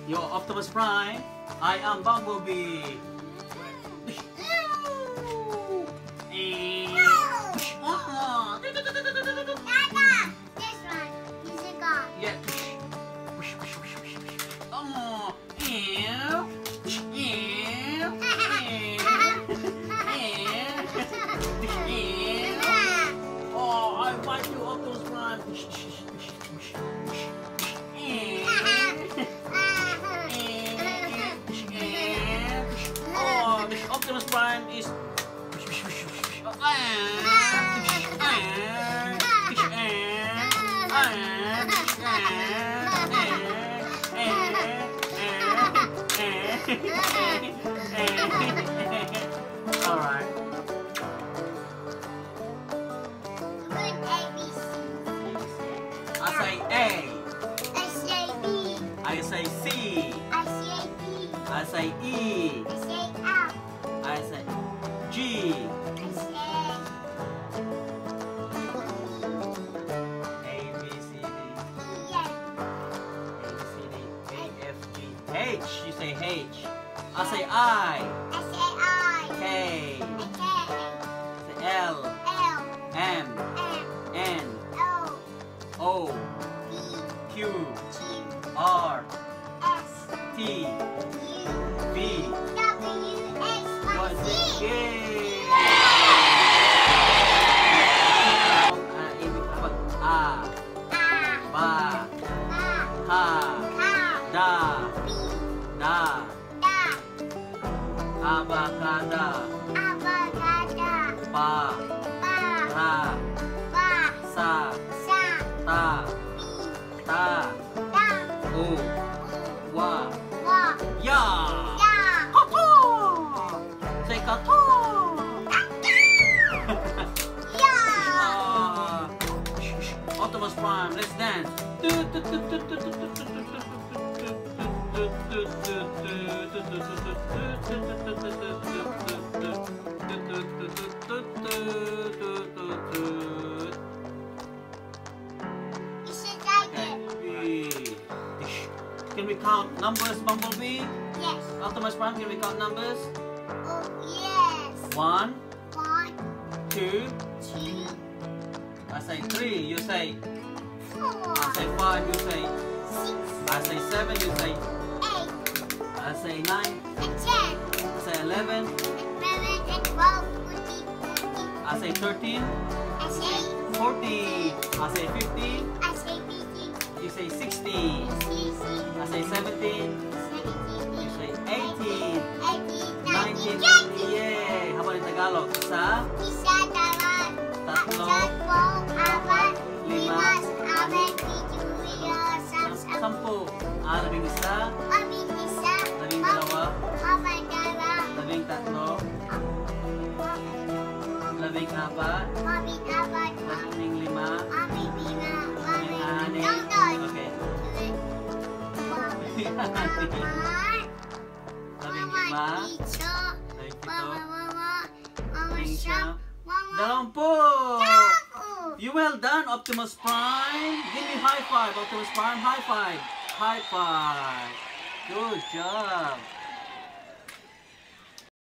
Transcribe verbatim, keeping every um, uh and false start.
You're Optimus Prime. I am Bumblebee. Yeah. Oh, I want you, Optimus Prime. Oh, this Optimus Prime is. All right. I say A. I say B. I say C. I say D. I say E. I say F. I say G. I say A, B, C, D. E. A, B, C, D, A, F, G, H. You say H. I say I. I say I. K. I Say L. L. M. M. N. O. O. B. Q. Q. R. S. T. U. V. W. X. Y. Z. Yay! Ah, ibig sabihin, A. A. Ba. Ba. Ha. Ka. Da. B. Da. Da. Abakada. Abagada. Pa. Ba. Ra. Ba. Sa. Sa. Ta. B. Ta. Da. U. Wa. Wa. Ya. Ya. Kato. Say kato. Ya. Ah. Optimus Prime, let's dance. Is it like it? Okay. Can we count numbers, Bumblebee? Yes. Optimus Prime, can we count numbers? Oh, yes. One, One, two, two, I say three, you say. four, I say five, you say. six, I say seven, you say. eight, I say nine, and ten, I say eleven, and eleven, and twelve, fourteen, fifteen. I say thirteen, I say, fourteen, I say fifteen, I say fifteen, you say sixteen, sixteen, I say seventeen, seventeen, you say eighteen, eighteen, nineteen, nineteen, twenty. yay! How about in Tagalog? Isa, Isa, dalawa, tatlo, tatlo, apat, lima, lima, apat, pito, walo, sampu, sampu, ah, labing isa, labing isa, labing dalawa, labing dalawa, labing tatlo, labing apat, labing apat, labing lima, labing lima, labing labing anim. dalawa, Okay. labing Labing apat, labing mama lima, dito, labing mama, pito, mama, mama labing siya, siyam, mama, dalawampu! ako. You well done, Optimus Prime. Give me high five, Optimus Prime. High five. High five. Good job.